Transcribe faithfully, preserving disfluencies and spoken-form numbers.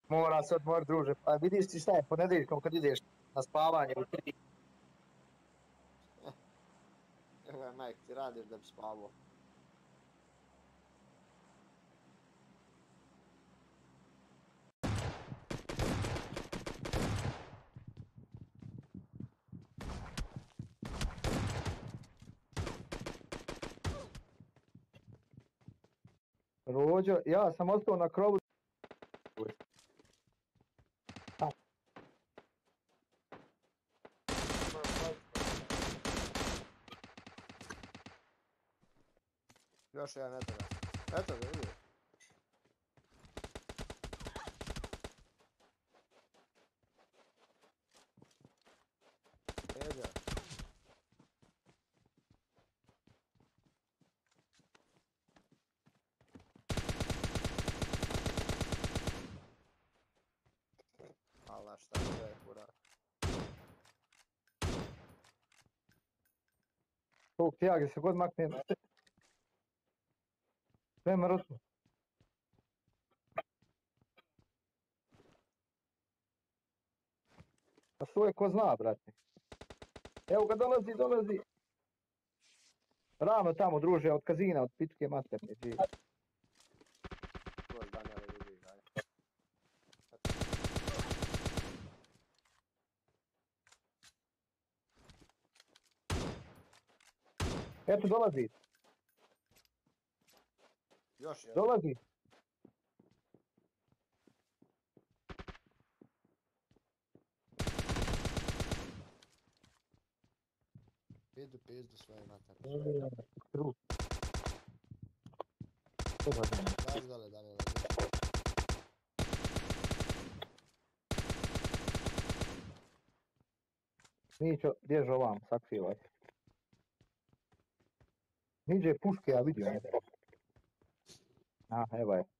Mora se odmor, druže. Pa vidiš ti šta je ponedeljkom kad ideš na spavanje u tri. Evo, majk, ti radiš da bi spavao. Rođo, ja sam ostao na krovu. Još jedan, eto ga. Eto ga, vidi. Eđa. Allah, šta je kura. Tog ti ja gdje se god maknem. Sve mrtvo. Pa to je ko zna, brate. Evo ga, dolazi, dolazi. Ravno tamo, druže, od kazina, od pičke materne. Skroz Danijel vidi ga. Eto, dolazi. Još jedan. Dolazi. Idu pizdu svoje mater. True. Daš dole, Danijel. Mićo, bježi ovam, sakrivaj. Niđe puške, ja vidio. A, evo je.